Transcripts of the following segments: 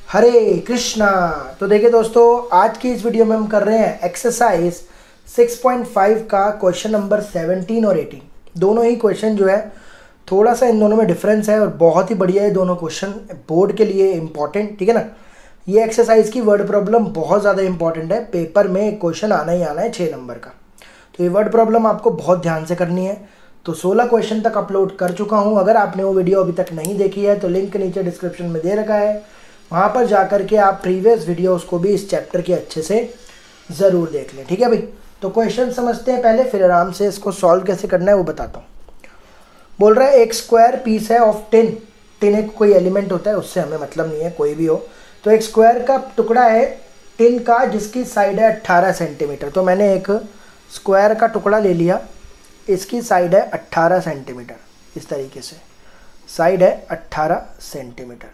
हरे कृष्णा। तो देखिए दोस्तों, आज की इस वीडियो में हम कर रहे हैं एक्सरसाइज 6.5 का क्वेश्चन नंबर 17 और 18। दोनों ही क्वेश्चन जो है थोड़ा सा इन दोनों में डिफरेंस है और बहुत ही बढ़िया है दोनों क्वेश्चन, बोर्ड के लिए इम्पॉर्टेंट, ठीक है ना। ये एक्सरसाइज की वर्ड प्रॉब्लम बहुत ज़्यादा इंपॉर्टेंट है, पेपर में एक क्वेश्चन आना ही आना है 6 नंबर का। तो ये वर्ड प्रॉब्लम आपको बहुत ध्यान से करनी है। तो 16 क्वेश्चन तक अपलोड कर चुका हूँ। अगर आपने वो वीडियो अभी तक नहीं देखी है तो लिंक नीचे डिस्क्रिप्शन में दे रखा है, वहाँ पर जा कर के आप प्रीवियस वीडियोस को भी इस चैप्टर के अच्छे से ज़रूर देख लें, ठीक है भाई। तो क्वेश्चन समझते हैं पहले, फिर आराम से इसको सॉल्व कैसे करना है वो बताता हूँ। बोल रहा है एक स्क्वायर पीस है ऑफ टिन। टिन एक कोई एलिमेंट होता है, उससे हमें मतलब नहीं है, कोई भी हो। तो एक स्क्वायर का टुकड़ा है टिन का जिसकी साइड है 18 सेंटीमीटर। तो मैंने एक स्क्वायर का टुकड़ा ले लिया, इसकी साइड है 18 सेंटीमीटर, इस तरीके से साइड है 18 सेंटीमीटर।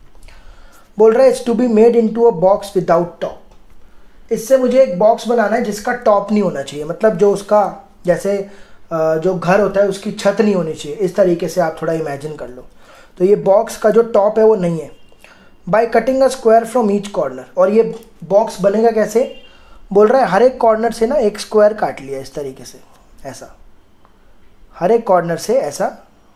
बोल रहा है it's to be made into a box without top. इससे मुझे एक बॉक्स बनाना है जिसका टॉप नहीं होना चाहिए, मतलब जो उसका जैसे जो घर होता है उसकी छत नहीं होनी चाहिए, इस तरीके से आप थोड़ा इमेजिन कर लो। तो ये बॉक्स का जो टॉप है वो नहीं है। By cutting a square from each corner. और ये बॉक्स बनेगा कैसे? बोल रहा है हर एक कॉर्नर से ना एक स्क्वायर काट लिया, इस तरीके से, ऐसा हर एक कॉर्नर से ऐसा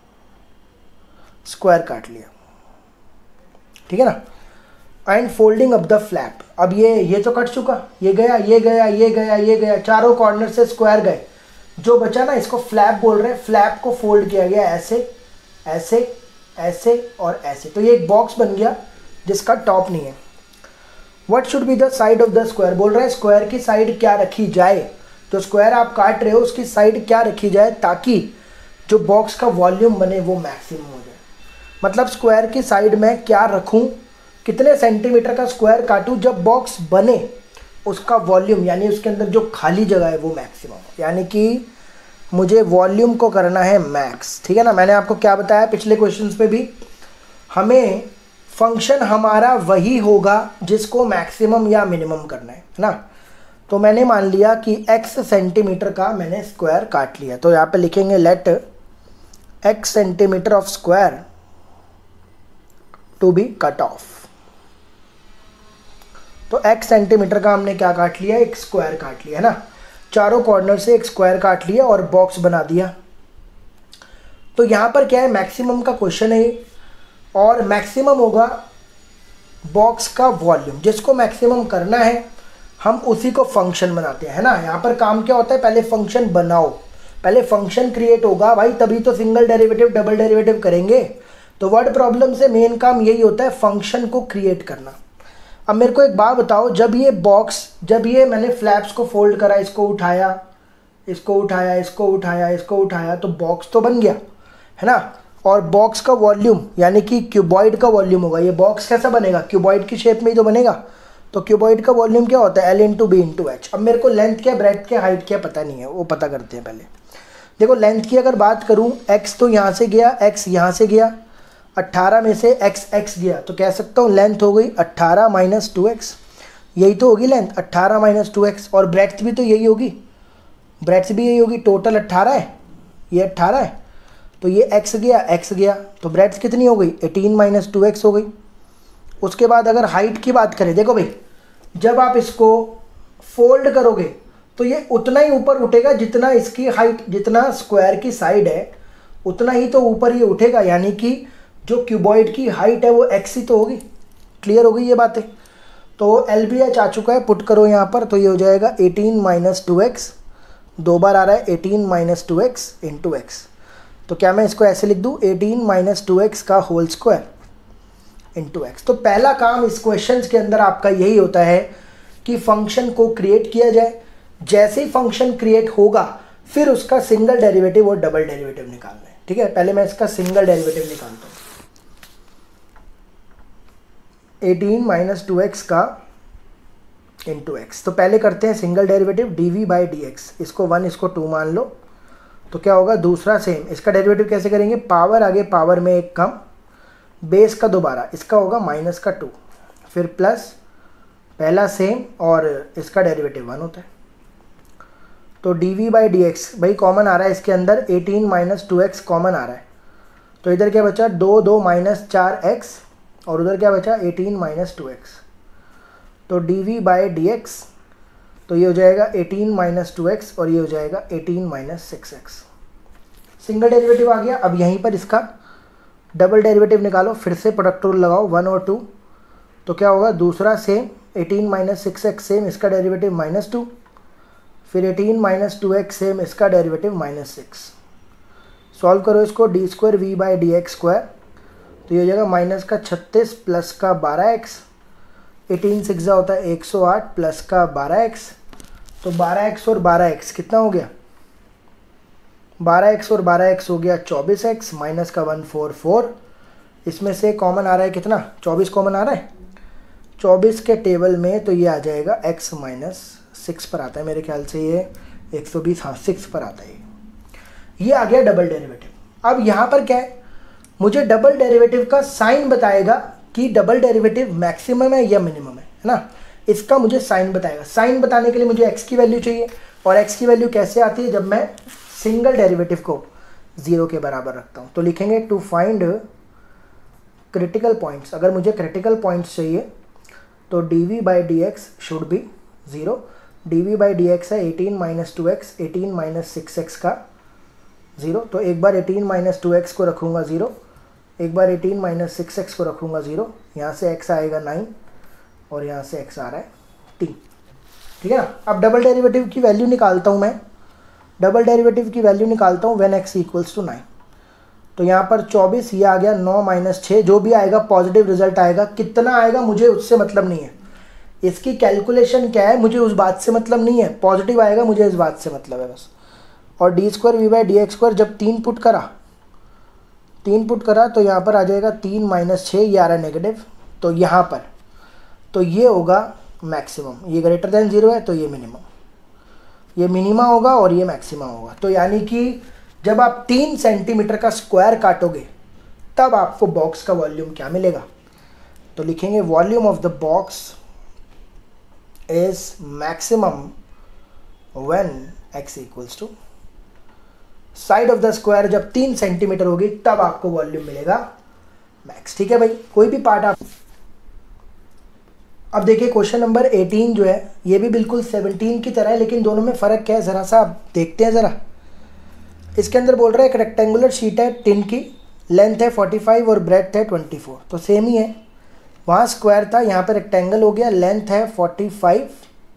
स्क्वायर काट लिया, ठीक है ना। And folding up the flap. अब ये तो कट चुका, ये गया, ये गया, ये गया, ये गया, चारों कॉर्नर से स्क्वायर गए। जो बचा ना, इसको फ्लैप बोल रहे हैं। फ्लैप को फोल्ड किया गया ऐसे, ऐसे, ऐसे और ऐसे। तो ये एक बॉक्स बन गया जिसका टॉप नहीं है। What should be the side of the square. बोल रहे हैं स्क्वायर की साइड क्या रखी जाए। जो स्क्वायर आप काट रहे हो उसकी साइड क्या रखी जाए ताकि जो बॉक्स का वॉल्यूम बने वो मैक्सिमम हो जाए। मतलब स्क्वायर की साइड में क्या रखूं, कितने सेंटीमीटर का स्क्वायर काटूं जब बॉक्स बने, उसका वॉल्यूम यानी उसके अंदर जो खाली जगह है वो मैक्सिमम हो। यानी कि मुझे वॉल्यूम को करना है मैक्स, ठीक है ना। मैंने आपको क्या बताया पिछले क्वेश्चंस पे भी, हमें फंक्शन हमारा वही होगा जिसको मैक्सिमम या मिनिमम करना है ना। तो मैंने मान लिया कि x सेंटीमीटर का मैंने स्क्वायर काट लिया। तो यहाँ पे लिखेंगे let x centimetre of square to be cut off. तो x सेंटीमीटर का हमने क्या काट लिया, एक स्क्वायर काट लिया है ना। चारों कॉर्नर से एक स्क्वायर काट लिया और बॉक्स बना दिया। तो यहाँ पर क्या है, मैक्सिमम का क्वेश्चन है और मैक्सिमम होगा बॉक्स का वॉल्यूम। जिसको मैक्सिमम करना है हम उसी को फंक्शन बनाते हैं ना। यहाँ पर काम क्या होता है, पहले फंक्शन बनाओ, पहले फंक्शन क्रिएट होगा भाई, तभी तो सिंगल डेरिवेटिव डबल डेरिवेटिव करेंगे। तो वर्ड प्रॉब्लम से मेन काम यही होता है, फंक्शन को क्रिएट करना। अब मेरे को एक बात बताओ, जब ये मैंने फ्लैप्स को फोल्ड करा, इसको उठाया, इसको उठाया, इसको उठाया, इसको उठाया, तो बॉक्स तो बन गया है ना। और बॉक्स का वॉल्यूम यानी कि क्यूबॉइड का वॉल्यूम होगा। ये बॉक्स कैसा बनेगा, क्यूबॉइड की शेप में ही तो बनेगा। तो क्यूबॉइड का वॉल्यूम क्या होता है, L into B into H. अब मेरे को लेंथ क्या, ब्रेड्थ क्या, हाइट क्या पता नहीं है, वो पता करते हैं पहले। देखो लेंथ की अगर बात करूँ, x तो यहाँ से गया, x यहाँ से गया, 18 में से x गया, तो कह सकता हूँ लेंथ हो गई 18 माइनस 2x। यही तो होगी लेंथ, 18 माइनस 2x। और ब्रेड्थ भी तो यही होगी, ब्रेड्थ भी यही होगी। टोटल 18 है, ये 18 है, तो ये x गया, तो ब्रेड्थ कितनी हो गई, 18 माइनस 2x हो गई। उसके बाद अगर हाइट की बात करें, देखो भाई जब आप इसको फोल्ड करोगे तो ये उतना ही ऊपर उठेगा जितना इसकी हाइट, जितना स्क्वायर की साइड है उतना ही तो ऊपर ये उठेगा। यानी कि जो क्यूबॉइड की हाइट है वो x ही तो होगी। क्लियर हो गई ये बातें। तो LBH आ चुका है, पुट करो यहाँ पर, तो ये हो जाएगा 18 माइनस 2x, 2 बार आ रहा है 18 माइनस 2x इंटू x। तो क्या मैं इसको ऐसे लिख दूँ, 18 माइनस 2x का होल स्क्वायर इंटू x। तो पहला काम इस क्वेश्चन के अंदर आपका यही होता है कि फंक्शन को क्रिएट किया जाए। जैसे ही फंक्शन क्रिएट होगा फिर उसका सिंगल डेरिवेटिव और डबल डेरिवेटिव निकालना है, ठीक है। पहले मैं इसका सिंगल डेरिवेटिव निकालता हूँ। 18 माइनस 2x का इंटू एक्स। तो पहले करते हैं single derivative, dv by dx। इसको 1 इसको 2 मान लो, तो क्या होगा, दूसरा सेम। इसका डेरिवेटिव कैसे करेंगे, पावर आगे पावर में एक कम, बेस का दोबारा, इसका होगा माइनस का 2, फिर प्लस, पहला सेम और इसका डेरिवेटिव 1 होता है। तो dv बाई dx भाई कॉमन आ रहा है इसके अंदर, 18 माइनस 2x कॉमन आ रहा है। तो इधर क्या बचा, 2 2 माइनस 4x और उधर क्या बचा 18 माइनस 2x। तो डी बाई डी एक्स, तो ये हो जाएगा 18 माइनस 2x और ये हो जाएगा 18 माइनस 6x। सिंगल डेरिवेटिव आ गया। अब यहीं पर इसका डबल डेरिवेटिव निकालो, फिर से प्रोडक्ट रूल लगाओ 1 और 2, तो क्या होगा दूसरा सेम 18 माइनस 6x सेम इसका डेरिवेटिव -2, फिर 18 माइनस 2x सेम इसका डेरिवेटिव -6। सॉल्व करो इसको, d square v by d x square, तो ये हो जाएगा माइनस का 36 प्लस का 12x, 18 6 होता है 108 प्लस का 12x, तो 12x और 12x कितना हो गया 12x और 12x हो गया 24x माइनस का 144। इसमें से कॉमन आ रहा है कितना 24 कॉमन आ रहा है 24 के टेबल में, तो ये आ जाएगा x माइनस 6 पर आता है मेरे ख्याल से, ये 120 हाँ 6 पर आता है। ये आ गया डबल डेरिवेटिव। अब यहाँ पर क्या है, मुझे डबल डेरिवेटिव का साइन बताएगा कि डबल डेरिवेटिव मैक्सिमम है या मिनिमम है ना, इसका मुझे साइन बताएगा। साइन बताने के लिए मुझे x की वैल्यू चाहिए, और x की वैल्यू कैसे आती है, जब मैं सिंगल डेरिवेटिव को 0 के बराबर रखता हूँ। तो लिखेंगे टू फाइंड क्रिटिकल पॉइंट्स, अगर मुझे क्रिटिकल पॉइंट्स चाहिए तो d by d x should be 0। D by d x है 18 माइनस 2x, 18 माइनस 6x का 0, तो एक बार 18 माइनस 2x को रखूँगा 0, एक बार 18 माइनस 6x को रखूँगा 0, यहाँ से x आएगा 9 और यहाँ से x आ रहा है 3, ठीक है ना। अब डबल डेरिवेटिव की वैल्यू निकालता हूँ मैं, डबल डेरिवेटिव की वैल्यू निकालता हूँ व्हेन x इक्वल्स टू 9। तो यहाँ पर 24, ये आ गया 9 माइनस 6, जो भी आएगा पॉजिटिव रिजल्ट आएगा, कितना आएगा मुझे उससे मतलब नहीं है, इसकी कैलकुलेशन क्या है मुझे उस बात से मतलब नहीं है, पॉजिटिव आएगा मुझे इस बात से मतलब है बस। और d square v by d x square जब 3 पुट करा तो यहाँ पर आ जाएगा 3 माइनस 6, ये आ रहा है नेगेटिव, तो यहाँ पर तो ये होगा मैक्सिमम, ये ग्रेटर देन 0 है तो ये मिनिमम, ये मिनिमा होगा और ये मैक्सिमा होगा। तो यानी कि जब आप 3 सेंटीमीटर का स्क्वायर काटोगे तब आपको बॉक्स का वॉल्यूम क्या मिलेगा, तो लिखेंगे volume of the box is maximum when x equals to side of the square, जब 3 सेंटीमीटर होगी तब आपको वॉल्यूम मिलेगा मैक्स, ठीक है भाई। कोई भी पार्ट आप, अब देखिए क्वेश्चन नंबर 18 जो है ये भी बिल्कुल 17 की तरह है, लेकिन दोनों में फ़र्क क्या है ज़रा सा आप देखते हैं ज़रा। इसके अंदर बोल रहा है एक रेक्टेंगुलर शीट है टिन की, लेंथ है 45 और ब्रेड्थ है 24, तो सेम ही है, वहाँ स्क्वायर था यहाँ पर रेक्टेंगल हो गया, लेंथ है 45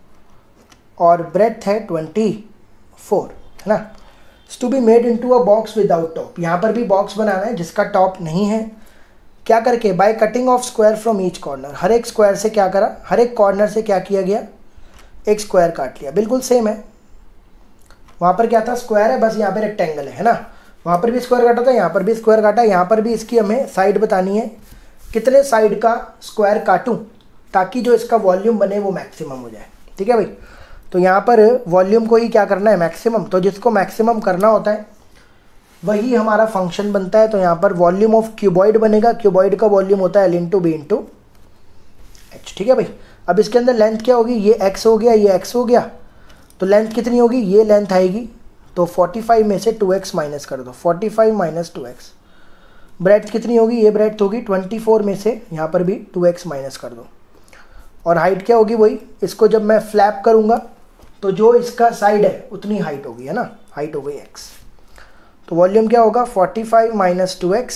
और ब्रेड्थ है 24, है ना। To be made into a box without top, यहाँ पर भी बॉक्स बनाना है जिसका टॉप नहीं है, क्या करके by cutting off square from each corner, हर एक स्क्वायर से क्या करा, हर एक कॉर्नर से क्या किया गया, एक स्क्वायर काट लिया, बिल्कुल सेम है। वहाँ पर क्या था स्क्वायर है, बस यहाँ पे रेक्टेंगल है ना, वहाँ पर भी स्क्वायर काटा था, यहाँ पर भी स्क्वायर काटा, यहाँ पर भी इसकी हमें साइड बतानी है, कितने साइड का स्क्वायर काटूँ ताकि जो इसका वॉल्यूम बने वो मैक्सिमम हो जाए, ठीक है भाई। तो यहाँ पर वॉल्यूम को ही क्या करना है मैक्सिमम, तो जिसको मैक्सिमम करना होता है वही हमारा फंक्शन बनता है। तो यहाँ पर वॉल्यूम ऑफ क्यूबॉइड बनेगा, क्यूबॉइड का वॉल्यूम होता है L into B into H, ठीक है भाई। अब इसके अंदर लेंथ क्या होगी, ये x हो गया, ये x हो गया, तो लेंथ कितनी होगी, ये लेंथ आएगी, तो 45 में से 2x माइनस कर दो, 45 माइनस 2x। ब्रेड्थ कितनी होगी, ये ब्रेड्थ होगी 24 में से यहाँ पर भी 2x माइनस कर दो, और हाइट क्या होगी वही, इसको जब मैं फ्लैप करूँगा तो जो इसका साइड है उतनी हाइट होगी, है ना, हाइट हो गई x। तो वॉल्यूम क्या होगा 45 माइनस 2x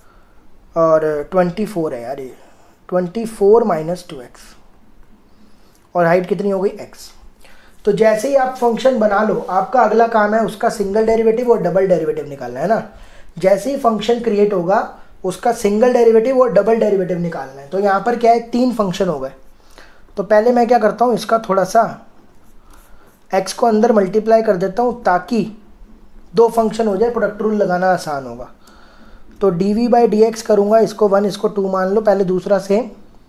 और 24 है यार ये 24 माइनस 2x, और हाइट कितनी हो गई x। तो जैसे ही आप फंक्शन बना लो, आपका अगला काम है उसका सिंगल डेरिवेटिव और डबल डेरिवेटिव निकालना, है ना। जैसे ही फंक्शन क्रिएट होगा उसका सिंगल डेरिवेटिव और डबल डेरिवेटिव निकालना है। तो यहाँ पर क्या है 3 फंक्शन हो गए, तो पहले मैं क्या करता हूँ इसका थोड़ा सा x को अंदर मल्टीप्लाई कर देता हूँ ताकि 2 फंक्शन हो जाए, प्रोडक्ट रूल लगाना आसान होगा। तो डी बाई डी एक्स करूँगा, इसको 1 इसको 2 मान लो, पहले दूसरा सेम,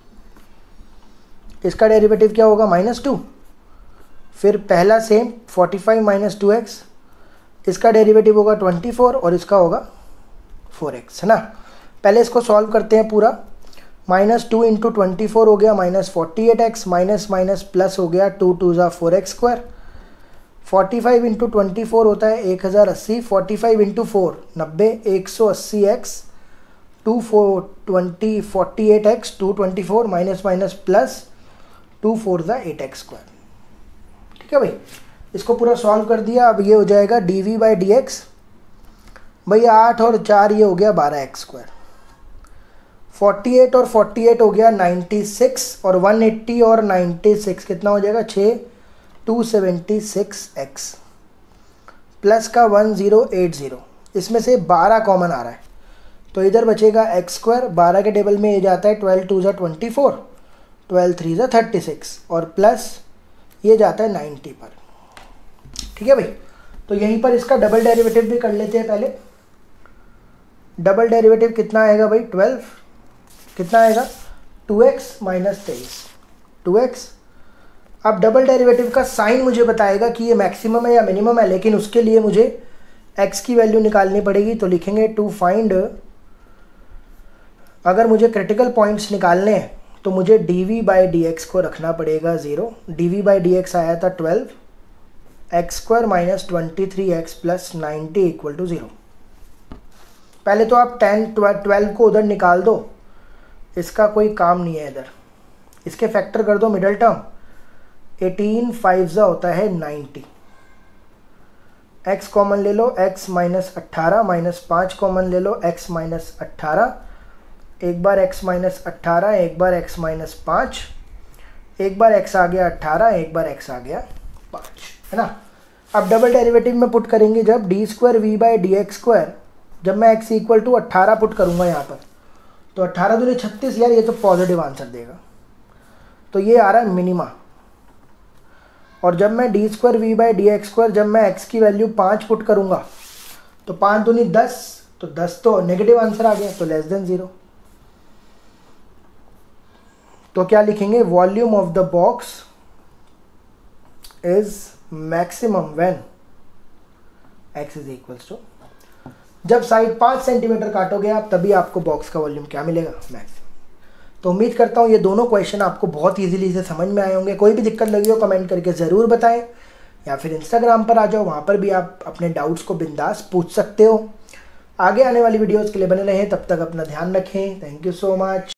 इसका डेरिवेटिव क्या होगा -2, फिर पहला सेम 45 माइनस 2x, इसका डेरिवेटिव होगा 24 और इसका होगा 4x, है ना। पहले इसको सॉल्व करते हैं पूरा, -2 इंटू 24 हो गया -48x, माइनस माइनस प्लस हो गया 2 2 ज़ा 4x स्क्वायर, 45 इंटू 24 होता है 1080, 45 into 4 90, 180x 48x 224 minus minus plus 2 4 ज़ा 8x स्क्वायर। ठीक है भाई, इसको पूरा सॉल्व कर दिया। अब ये हो जाएगा dv/dx, भाई 8 और 4 ये हो गया 12x स्क्वायर। 48 और 48 हो गया 96, और 180 और 96 कितना हो जाएगा 6 276x प्लस का 1080। इसमें से 12 कॉमन आ रहा है, तो इधर बचेगा एक्स स्क्वायर। 12 के टेबल में ये जाता है 12 2 ज़ा 24, 12 3 ज़ा 36, और प्लस ये जाता है 90 पर। ठीक है भाई, तो यहीं पर इसका डबल डेरिवेटिव भी कर लेते हैं पहले। डबल डेरिवेटिव कितना आएगा भाई 12, कितना आएगा 2x माइनस 23, 2x। अब डबल डेरिवेटिव का साइन मुझे बताएगा कि ये मैक्सिमम है या मिनिमम है, लेकिन उसके लिए मुझे x की वैल्यू निकालनी पड़ेगी। तो लिखेंगे टू फाइंड, अगर मुझे क्रिटिकल पॉइंट्स निकालने हैं तो मुझे dv/dx को रखना पड़ेगा 0। dv/dx आया था 12, x square minus 23x plus 90 equal to 0। पहले तो आप 12 को उधर निकाल दो, इसका कोई काम नहीं है इधर। इसके फैक्टर कर दो मिडल टर्म, 18 5 ज़ा होता है 90। x कॉमन ले लो, x माइनस 18 माइनस 5 कॉमन ले लो, x माइनस 18, एक बार x माइनस 18, एक बार x माइनस 5, एक बार x आ गया 18, एक बार x आ गया 5, है ना। अब डबल डेरिवेटिव में पुट करेंगे जब d² v/dx स्क्वायर, जब मैं x इक्वल टू 18 पुट करूँगा यहाँ पर, तो 18 दूनी 36, यार ये तो पॉजिटिव आंसर देगा, तो ये आ रहा है मिनिमा। और जब मैं d² v/dx स्क्वायर, जब मैं x की वैल्यू 5 पुट करूँगा, तो 5 दूनी 10, तो 10 तो नेगेटिव आंसर आ गया, तो लेस देन 0। तो क्या लिखेंगे, volume of the box is maximum when x is equals to, जब साइड 5 सेंटीमीटर काटोगे आप, तभी आपको बॉक्स का वॉल्यूम क्या मिलेगा, मैक्सिमम। तो उम्मीद करता हूँ ये दोनों क्वेश्चन आपको बहुत इजीली से समझ में आए होंगे। कोई भी दिक्कत लगी हो कमेंट करके ज़रूर बताएं, या फिर इंस्टाग्राम पर आ जाओ, वहाँ पर भी आप अपने डाउट्स को बिंदास पूछ सकते हो। आगे आने वाली वीडियोज़ के लिए बने रहें, तब तक अपना ध्यान रखें। Thank you so much.